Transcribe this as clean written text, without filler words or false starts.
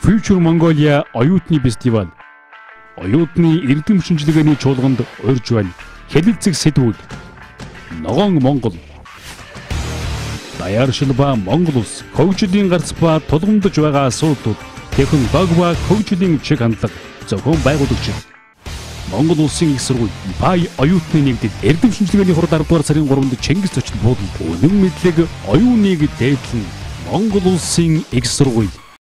Future Mongolia оюутны фестиваль. Оюутны эрдэм шинжилгээний чуулганд урьж байна. Хэлэлцэх сэдвүүд. Ногоон Монгол. Даяаршил ба Монгол улс хөгжлийн гарц ба тулгамдж байгаа асуудлууд технологи ба хөгжлийн чиг хандлага зөвхөн байгуулагч. Монгол улсын их сургууль Бай оюутны нэгдэл эрдэм шинжилгээний хурд 10 дугаар сарын 3-нд Чингис зочин буудан үнэн мэдлэг оюуныг дээдлэн Монгол улсын их сургууль